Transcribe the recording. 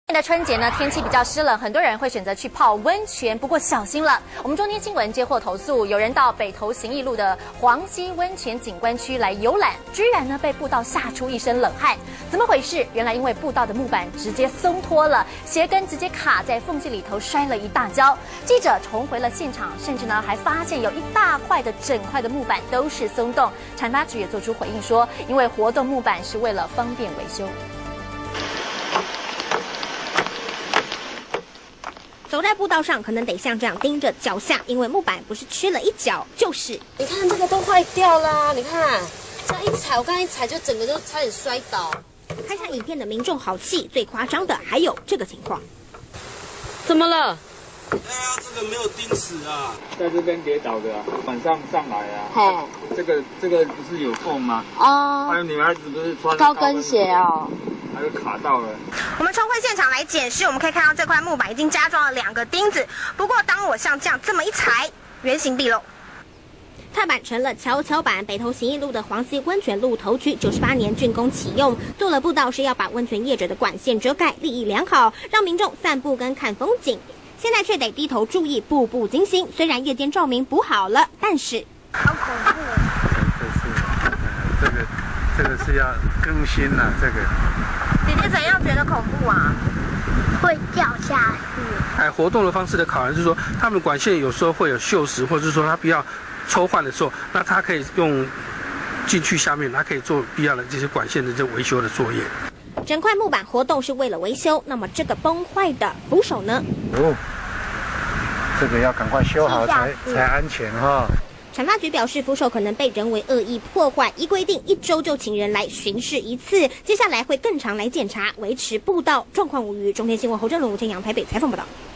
今年的春节呢，天气比较湿冷，很多人会选择去泡温泉，不过小心了。我们中天新闻接获投诉，有人到北投行义路的黄溪温泉景观区来游览，居然呢被步道吓出一身冷汗。怎么回事？原来因为步道的木板直接松脱了，鞋跟直接卡在缝隙里头，摔了一大跤。记者重回了现场，甚至呢还发现有一大块的整块的木板都是松动。产发局也做出回应说，因为活动木板是为了方便维修。 走在步道上，可能得像这样盯着脚下，因为木板不是缺了一角，就是。 你看这个都坏掉啦！你看，这样一踩，我刚才一踩就整个就差点摔倒。 看下影片的民众好气，最夸张的还有这个情况。 怎么了？ 哎呀，这个没有钉死啊，在这边跌倒的、啊，晚上上来啊。 嘿， 这个不是有缝吗？ 哦。 还有女孩子不是穿高跟鞋哦。 还有卡到了。 我们重回现场来检视，我们可以看到这块木板已经加装了2个钉子。不过，当我像这样这么一踩，原形毕露。踏板成了跷跷板。北投行义路的黄溪温泉路头区98年竣工启用，做了步道是要把温泉业者的管线遮盖，立意良好，让民众散步跟看风景。现在却得低头注意，步步惊心。虽然夜间照明补好了，但是好恐怖。 这个是要更新了，这个。 姐姐怎样觉得恐怖啊？ 会掉下去。 活动的方式的考量就是说，他们管线有时候会有锈蚀，或者是说它必要抽换的时候，那它可以用进去下面，它可以做必要的这些管线的这维修的作业。 整块木板活动是为了维修，那么这个崩坏的扶手呢？ 哦，这个要赶快修好才安全哈。 产发局表示，扶手可能被人为恶意破坏，依规定1周就请人来巡视一次，接下来会更常来检查，维持步道状况无虞。中天新闻侯振伦、吴天阳台北采访报道。